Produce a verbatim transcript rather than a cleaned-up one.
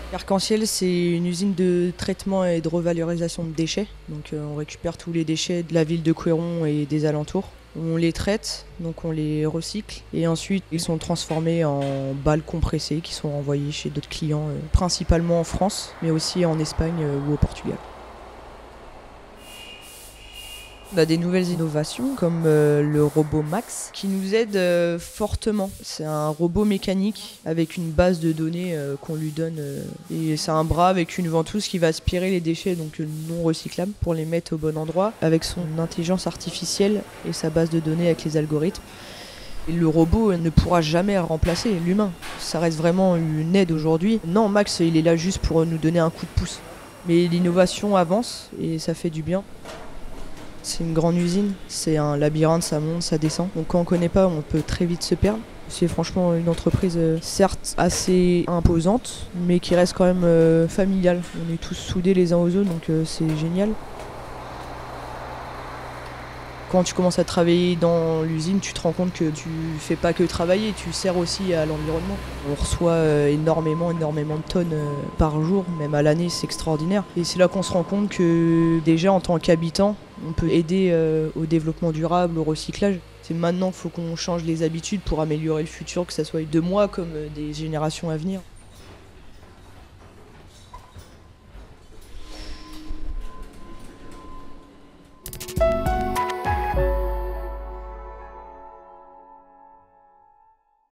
Arc-en-Ciel, c'est une usine de traitement et de revalorisation de déchets. Donc euh, on récupère tous les déchets de la ville de Couëron et des alentours. On les traite, donc on les recycle et ensuite ils sont transformés en balles compressées qui sont envoyées chez d'autres clients, euh, principalement en France, mais aussi en Espagne euh, ou au Portugal. On a des nouvelles innovations comme euh, le robot Max qui nous aide euh, fortement. C'est un robot mécanique avec une base de données euh, qu'on lui donne euh, et c'est un bras avec une ventouse qui va aspirer les déchets donc euh, non recyclables pour les mettre au bon endroit avec son intelligence artificielle et sa base de données avec les algorithmes. Et le robot ne pourra jamais remplacer l'humain. Ça reste vraiment une aide aujourd'hui. Non, Max, il est là juste pour nous donner un coup de pouce. Mais l'innovation avance et ça fait du bien. C'est une grande usine, c'est un labyrinthe, ça monte, ça descend. Donc quand on ne connaît pas, on peut très vite se perdre. C'est franchement une entreprise euh, certes assez imposante, mais qui reste quand même euh, familiale. On est tous soudés les uns aux autres, donc euh, c'est génial. Quand tu commences à travailler dans l'usine, tu te rends compte que tu fais pas que travailler, tu sers aussi à l'environnement. On reçoit euh, énormément, énormément de tonnes euh, par jour, même à l'année, c'est extraordinaire. Et c'est là qu'on se rend compte que déjà en tant qu'habitant, on peut aider euh, au développement durable, au recyclage. C'est maintenant qu'il faut qu'on change les habitudes pour améliorer le futur, que ce soit de moi comme euh, des générations à venir.